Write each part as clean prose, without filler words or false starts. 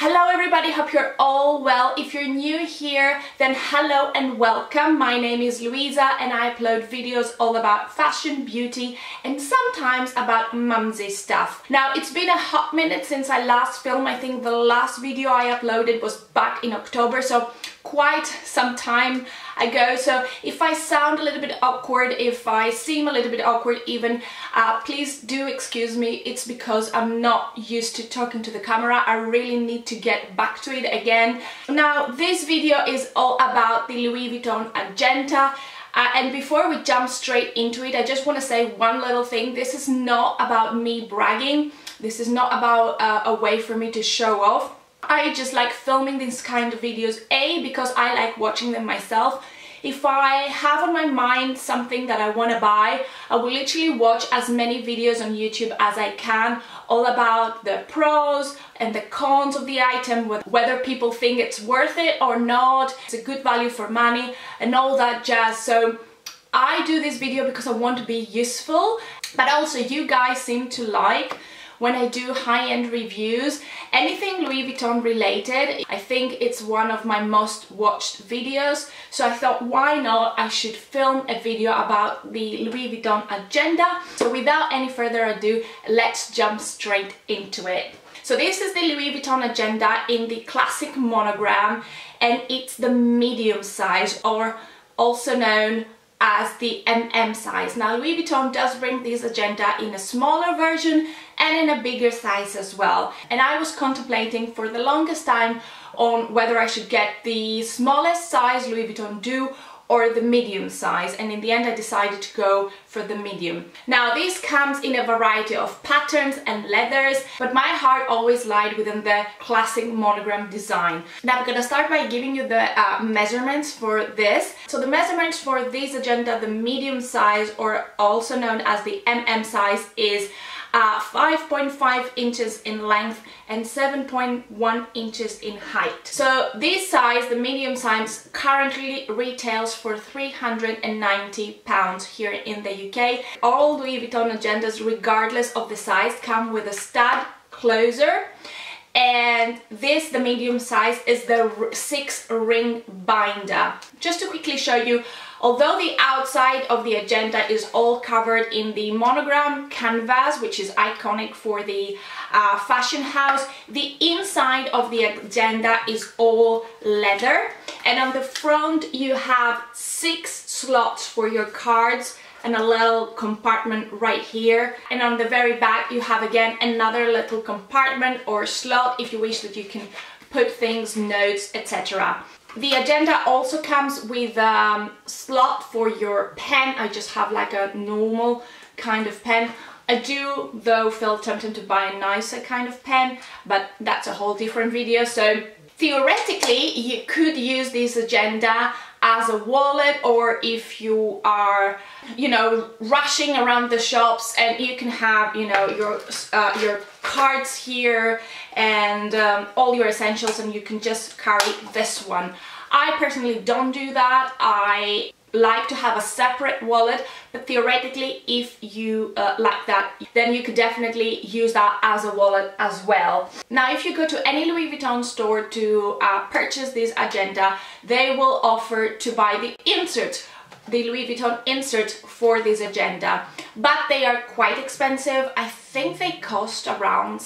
Hello everybody, hope you're all well. If you're new here, then hello and welcome. My name is Louisa and I upload videos all about fashion, beauty and sometimes about mumsy stuff. Now, it's been a hot minute since I last filmed. I think the last video I uploaded was back in October, so quite some time ago. So if I sound a little bit awkward, if I seem a little bit awkward even, please do excuse me. It's because I'm not used to talking to the camera. I really need to get back to it again. Now, this video is all about the Louis Vuitton Agenda. And before we jump straight into it, I just want to say one little thing. This is not about me bragging. This is not about a way for me to show off. I just like filming these kind of videos, because I like watching them myself. If I have on my mind something that I want to buy, I will literally watch as many videos on YouTube as I can, all about the pros and the cons of the item, whether people think it's worth it or not, it's a good value for money and all that jazz. So I do this video because I want to be useful, but also you guys seem to like when I do high-end reviews, anything Louis Vuitton related. I think it's one of my most watched videos, so I thought, why not, I should film a video about the Louis Vuitton Agenda. So without any further ado, let's jump straight into it. So this is the Louis Vuitton Agenda in the classic monogram, and it's the medium size, or also known as the MM size. Now, Louis Vuitton does bring this agenda in a smaller version and in a bigger size as well. And I was contemplating for the longest time on whether I should get the smallest size Louis Vuitton do or the medium size, and in the end I decided to go for the medium. Now, this comes in a variety of patterns and leathers, but my heart always lied within the classic monogram design. Now I'm gonna start by giving you the measurements for this. So the measurements for this agenda, the medium size, or also known as the MM size, is 5.5 inches in length and 7.1 inches in height. So this size, the medium size, currently retails for £390 here in the UK. All Louis Vuitton agendas, regardless of the size, come with a stud closer. And this, the medium size, is the 6-ring binder. Just to quickly show you, although the outside of the agenda is all covered in the monogram canvas, which is iconic for the fashion house, the inside of the agenda is all leather. And on the front you have 6 slots for your cards and a little compartment right here, and on the very back you have again another little compartment or slot if you wish, that you can put things, notes, etc. The agenda also comes with a slot for your pen. I just have like a normal kind of pen. I do though feel tempted to buy a nicer kind of pen, but that's a whole different video. So theoretically you could use this agenda as a wallet, or if you are, rushing around the shops, and you can have, your cards here and all your essentials, and you can just carry this one. I personally don't do that. I like to have a separate wallet, but theoretically, if you like that, then you could definitely use that as a wallet as well. Now, if you go to any Louis Vuitton store to purchase this agenda, they will offer to buy the insert, the Louis Vuitton insert for this agenda, but they are quite expensive. I think they cost around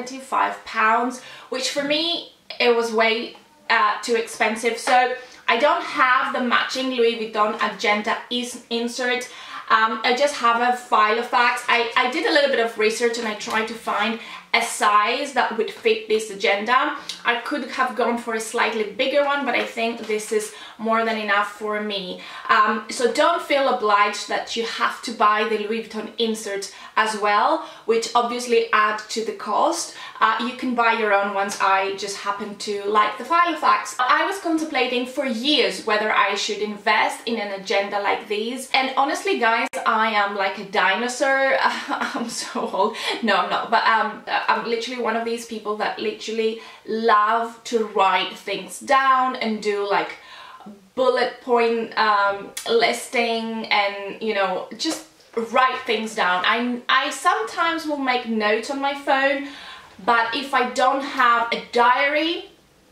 £75, which for me, it was way too expensive. So I don't have the matching Louis Vuitton agenda insert. I just have a Filofax. I did a little bit of research and I tried to find a size that would fit this agenda. I could have gone for a slightly bigger one, but I think this is more than enough for me. So don't feel obliged that you have to buy the Louis Vuitton insert as well, which obviously add to the cost. You can buy your own ones. I just happen to like the Filofax. I was contemplating for years whether I should invest in an agenda like these, and honestly guys, I am like a dinosaur. I'm so old. No, I'm not, but I'm literally one of these people that literally love to write things down and do like bullet point listing, and just write things down. I sometimes will make notes on my phone, but if I don't have a diary,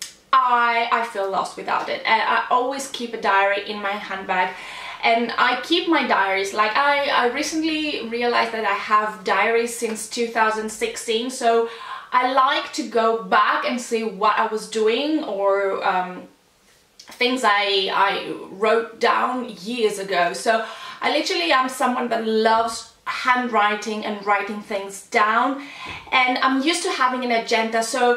I feel lost without it. I always keep a diary in my handbag, and I keep my diaries. Like I recently realized that I have diaries since 2016, so I like to go back and see what I was doing, or things I wrote down years ago. So I literally am someone that loves handwriting and writing things down, and I'm used to having an agenda. So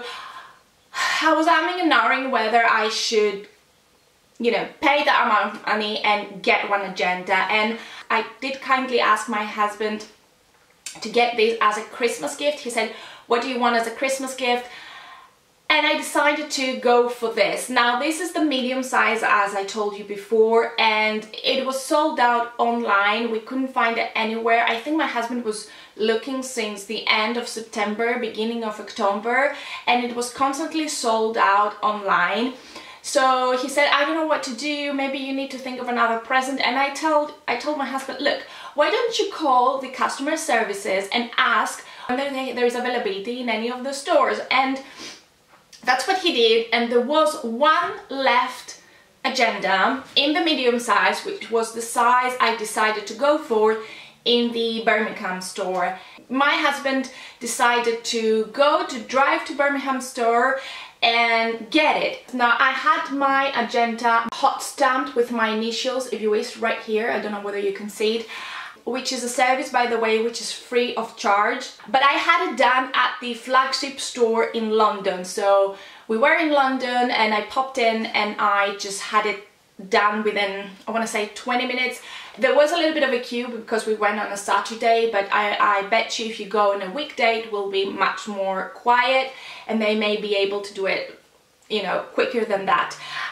I was umming and ahhing whether I should, you know, pay that amount of money and get one agenda, and I did kindly ask my husband to get this as a Christmas gift. He said, what do you want as a Christmas gift? And I decided to go for this. Now this is the medium size, as I told you before, and it was sold out online. We couldn't find it anywhere. I think my husband was looking since the end of September, beginning of October, and it was constantly sold out online. So he said, I don't know what to do, maybe you need to think of another present. And I told my husband, look, why don't you call the customer services and ask whether there is availability in any of the stores? And that's what he did, and there was one left agenda in the medium size, which was the size I decided to go for in the Birmingham store. My husband decided to drive to Birmingham store and get it. Now I had my agenda hot stamped with my initials, if you wish, right here. I don't know whether you can see it, which is a service, by the way, which is free of charge. But I had it done at the flagship store in London. So we were in London and I popped in and I just had it done within, I want to say 20 minutes. There was a little bit of a queue because we went on a Saturday, but I bet you if you go on a weekday it will be much more quiet, and they may be able to do it, you know, quicker than that.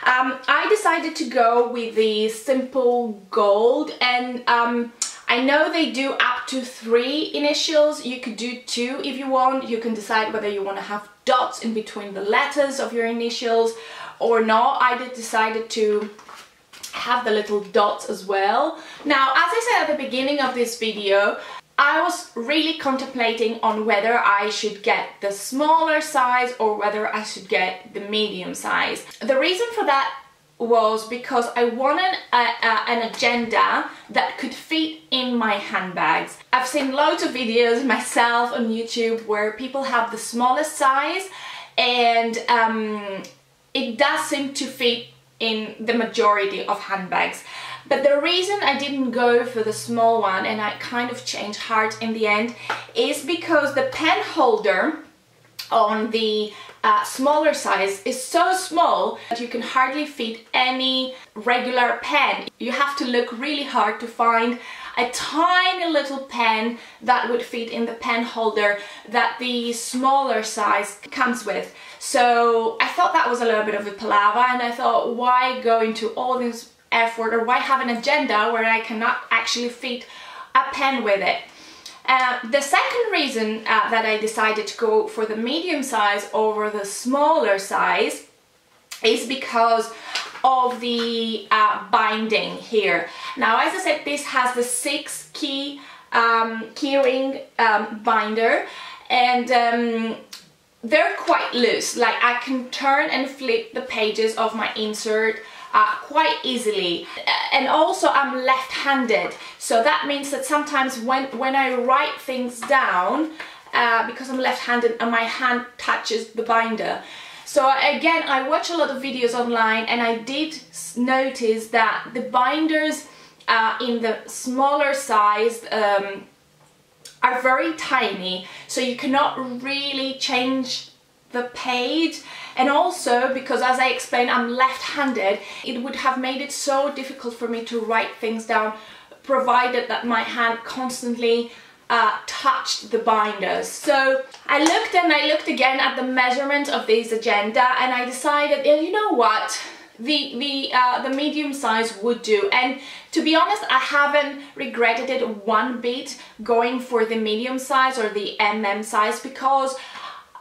I decided to go with the simple gold, and I know they do up to 3 initials. You could do 2 if you want. You can decide whether you want to have dots in between the letters of your initials or not. I decided to have the little dots as well. Now, as I said at the beginning of this video, I was really contemplating on whether I should get the smaller size or whether I should get the medium size. The reason for that was because I wanted an agenda that could fit in my handbags. I've seen loads of videos myself on YouTube where people have the smallest size, and it does seem to fit in the majority of handbags. But the reason I didn't go for the small one, and I kind of changed heart in the end, is because the pen holder on the smaller size is so small that you can hardly fit any regular pen. You have to look really hard to find a tiny little pen that would fit in the pen holder that the smaller size comes with. So I thought that was a little bit of a palaver, and I thought, why go into all this effort, or why have an agenda where I cannot actually fit a pen with it? The second reason that I decided to go for the medium size over the smaller size is because of the binding here. Now, as I said, this has the 6 key ring binder, and they're quite loose. Like, I can turn and flip the pages of my insert quite easily, and also I'm left-handed, so that means that sometimes when I write things down, because I'm left-handed, and my hand touches the binder. So again, I watch a lot of videos online, and I did notice that the binders in the smaller size are very tiny, so you cannot really change the page. And also, because as I explained, I'm left-handed, it would have made it so difficult for me to write things down, provided that my hand constantly touched the binders. So I looked and I looked again at the measurement of this agenda, and I decided, you know what, the medium size would do. And to be honest, I haven't regretted it one bit going for the medium size or the MM size, because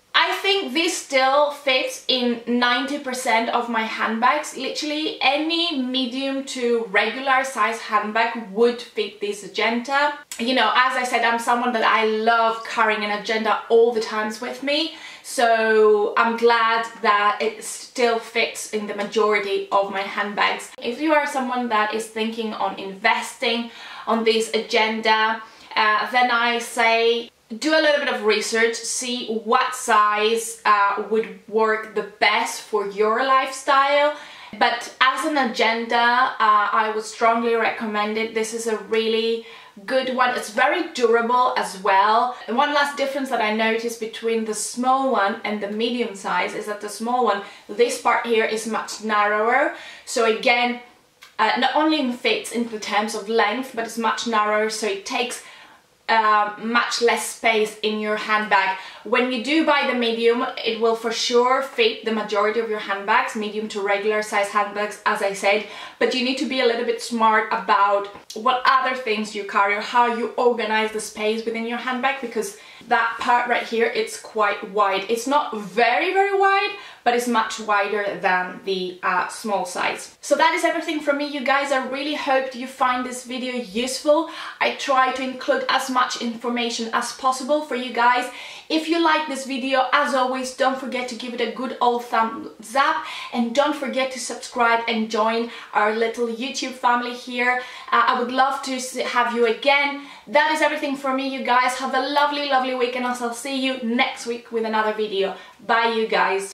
I think this still fits in 90% of my handbags. Literally any medium to regular size handbag would fit this agenda. You know, as I said, I'm someone that I love carrying an agenda all the times with me. So I'm glad that it still fits in the majority of my handbags. If you are someone that is thinking on investing on this agenda, then I say do a little bit of research, see what size would work the best for your lifestyle. But as an agenda, I would strongly recommend it. This is a really good one. It's very durable as well. And one last difference that I noticed between the small one and the medium size is that the small one, this part here is much narrower. So again, not only fits in the terms of length, but it's much narrower, so it takes much less space in your handbag. When you do buy the medium, it will for sure fit the majority of your handbags, medium to regular size handbags, as I said, but you need to be a little bit smart about what other things you carry or how you organize the space within your handbag, because that part right here, it's quite wide. It's not very, very wide, but it's much wider than the small size. So that is everything from me, you guys. I really hope you find this video useful. I try to include as much information as possible for you guys. If you like this video, as always, don't forget to give it a good old thumbs up, and don't forget to subscribe and join our little YouTube family here. I would love to have you again. That is everything for me, you guys. Have a lovely, lovely week, and I'll see you next week with another video. Bye, you guys.